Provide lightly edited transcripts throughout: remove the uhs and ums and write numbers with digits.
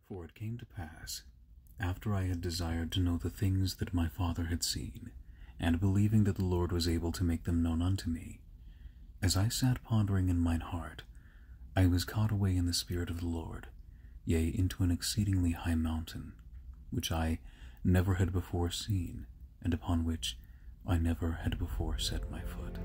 For it came to pass, after I had desired to know the things that my father had seen, and believing that the Lord was able to make them known unto me, as I sat pondering in mine heart, I was caught away in the Spirit of the Lord, yea, into an exceedingly high mountain, which I never had before seen, and upon which I never had before set my foot.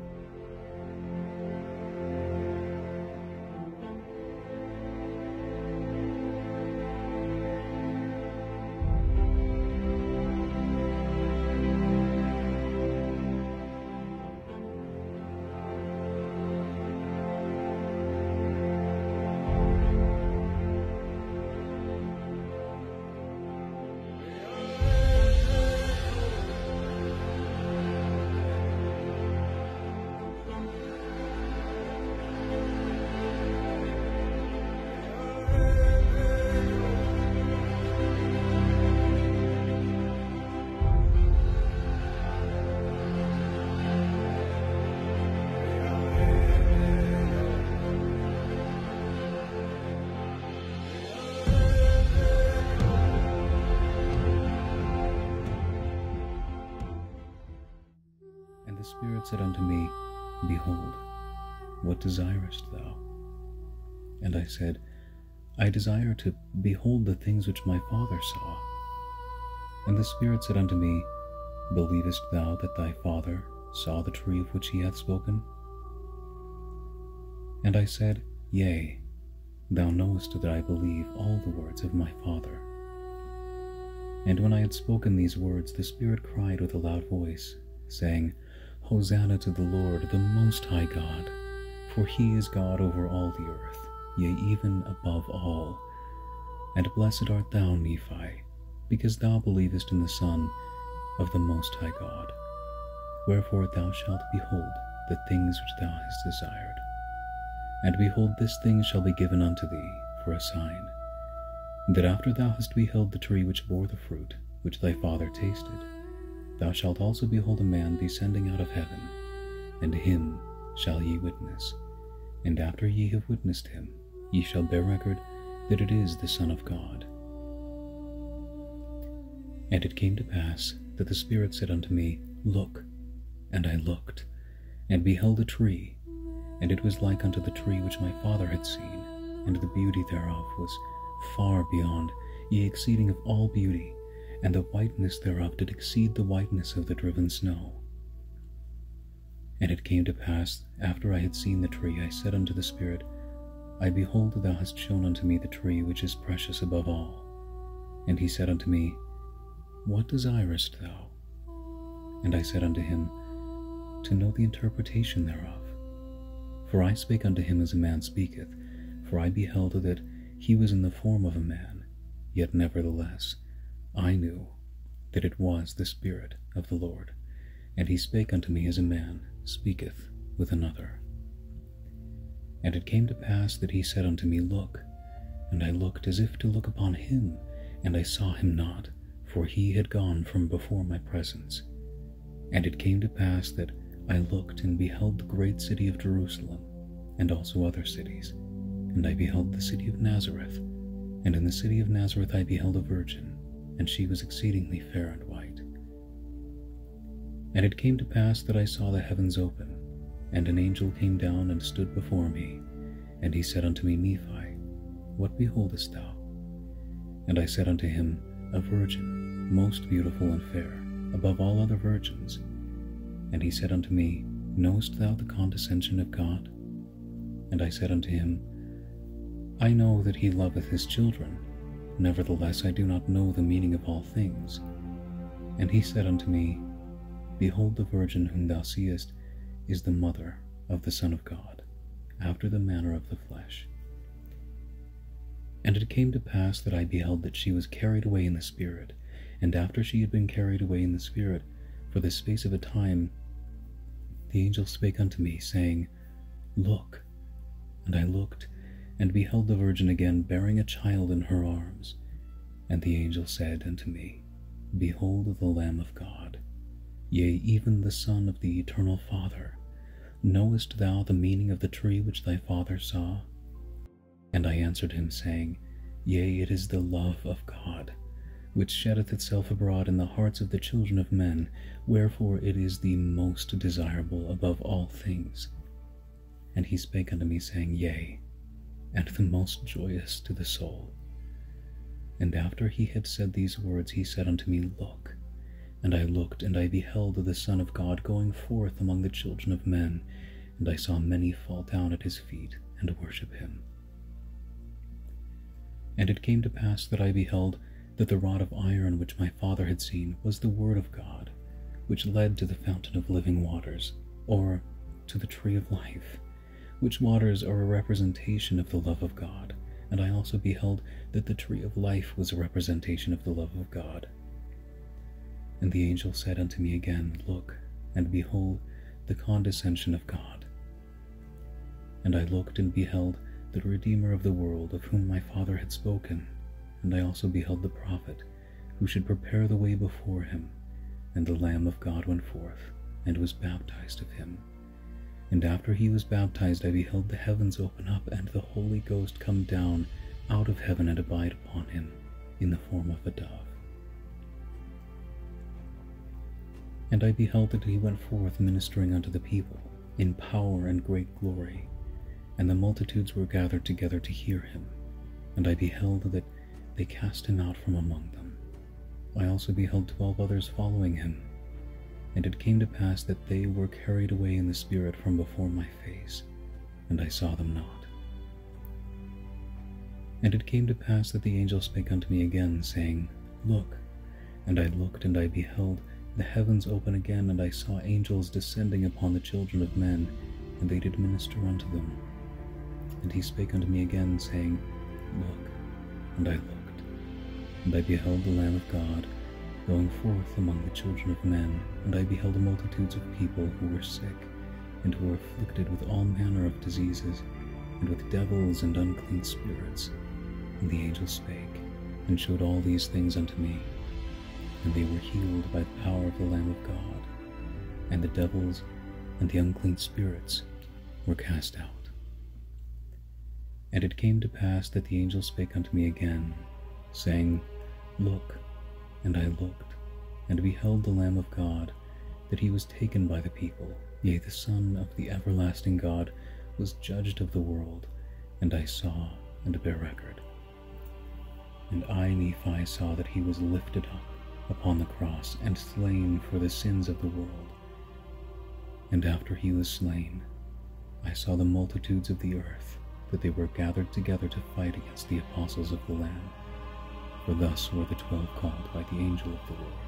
And the Spirit said unto me, Behold, what desirest thou? And I said, I desire to behold the things which my father saw. And the Spirit said unto me, Believest thou that thy father saw the tree of which he hath spoken? And I said, Yea, thou knowest that I believe all the words of my father. And when I had spoken these words, the Spirit cried with a loud voice, saying, Hosanna to the Lord, the Most High God, for he is God over all the earth, yea, even above all. And blessed art thou, Nephi, because thou believest in the Son of the Most High God. Wherefore thou shalt behold the things which thou hast desired. And behold, this thing shall be given unto thee for a sign, that after thou hast beheld the tree which bore the fruit, which thy father tasted, thou shalt also behold a man descending out of heaven, and him shall ye witness. And after ye have witnessed him, ye shall bear record that it is the Son of God. And it came to pass that the Spirit said unto me, Look. And I looked, and beheld a tree, and it was like unto the tree which my father had seen, and the beauty thereof was far beyond, yea, exceeding of all beauty, and the whiteness thereof did exceed the whiteness of the driven snow. And it came to pass, after I had seen the tree, I said unto the Spirit, I behold, thou hast shown unto me the tree which is precious above all. And he said unto me, What desirest thou? And I said unto him, To know the interpretation thereof. For I spake unto him as a man speaketh, for I beheld that he was in the form of a man, yet nevertheless I knew that it was the Spirit of the Lord, and he spake unto me as a man speaketh with another. And it came to pass that he said unto me, Look. And I looked as if to look upon him, and I saw him not, for he had gone from before my presence. And it came to pass that I looked and beheld the great city of Jerusalem, and also other cities. And I beheld the city of Nazareth, and in the city of Nazareth I beheld a virgin, and she was exceedingly fair and white. And it came to pass that I saw the heavens open, and an angel came down and stood before me, and he said unto me, Nephi, what beholdest thou? And I said unto him, A virgin, most beautiful and fair, above all other virgins. And he said unto me, Knowest thou the condescension of God? And I said unto him, I know that he loveth his children, nevertheless I do not know the meaning of all things. And he said unto me, Behold, the virgin whom thou seest is the mother of the Son of God, after the manner of the flesh. And it came to pass that I beheld that she was carried away in the Spirit, and after she had been carried away in the Spirit, for the space of a time, the angel spake unto me, saying, Look. And I looked, and beheld the virgin again bearing a child in her arms. And the angel said unto me, Behold the Lamb of God, yea, even the Son of the Eternal Father. Knowest thou the meaning of the tree which thy father saw? And I answered him, saying, Yea, it is the love of God, which sheddeth itself abroad in the hearts of the children of men, wherefore it is the most desirable above all things. And he spake unto me, saying, Yea, and the most joyous to the soul. And after he had said these words, he said unto me, Look. And I looked, and I beheld the Son of God going forth among the children of men, and I saw many fall down at his feet, and worship him. And it came to pass that I beheld that the rod of iron which my Father had seen was the word of God, which led to the fountain of living waters, or to the tree of life, which waters are a representation of the love of God. And I also beheld that the tree of life was a representation of the love of God. And the angel said unto me again, Look, and behold the condescension of God. And I looked and beheld the Redeemer of the world, of whom my Father had spoken. And I also beheld the prophet, who should prepare the way before him. And the Lamb of God went forth, and was baptized of him. And after he was baptized, I beheld the heavens open up, and the Holy Ghost come down out of heaven and abide upon him, in the form of a dove. And I beheld that he went forth ministering unto the people, in power and great glory. And the multitudes were gathered together to hear him. And I beheld that they cast him out from among them. I also beheld 12 others following him. And it came to pass that they were carried away in the Spirit from before my face, and I saw them not. And it came to pass that the angel spake unto me again, saying, Look. And I looked, and I beheld the heavens open again, and I saw angels descending upon the children of men, and they did minister unto them. And he spake unto me again, saying, Look. And I looked, and I beheld the Lamb of God, going forth among the children of men, and I beheld multitudes of people who were sick, and who were afflicted with all manner of diseases, and with devils and unclean spirits. And the angel spake, and showed all these things unto me. And they were healed by the power of the Lamb of God, and the devils and the unclean spirits were cast out. And it came to pass that the angel spake unto me again, saying, Look. And I looked, and beheld the Lamb of God, that he was taken by the people, yea, the Son of the everlasting God was judged of the world. And I saw, and bare record. And I, Nephi, saw that he was lifted up upon the cross, and slain for the sins of the world. And after he was slain, I saw the multitudes of the earth, that they were gathered together to fight against the apostles of the Lamb. For thus were the 12 called by the angel of the Lord.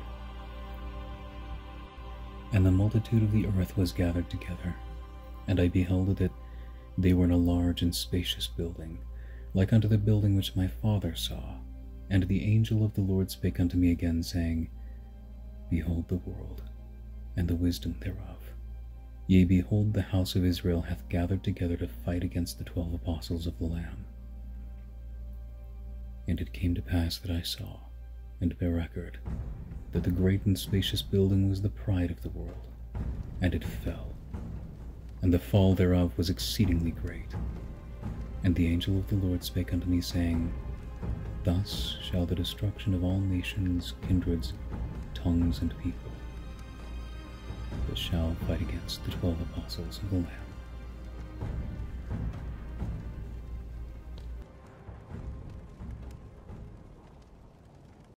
And the multitude of the earth was gathered together, and I beheld that they were in a large and spacious building, like unto the building which my father saw. And the angel of the Lord spake unto me again, saying, Behold the world, and the wisdom thereof. Yea, behold, the house of Israel hath gathered together to fight against the 12 apostles of the Lamb. And it came to pass that I saw, and bare record, that the great and spacious building was the pride of the world, and it fell, and the fall thereof was exceedingly great. And the angel of the Lord spake unto me, saying, Thus shall the destruction of all nations, kindreds, tongues, and people, that shall fight against the 12 apostles of the Lamb.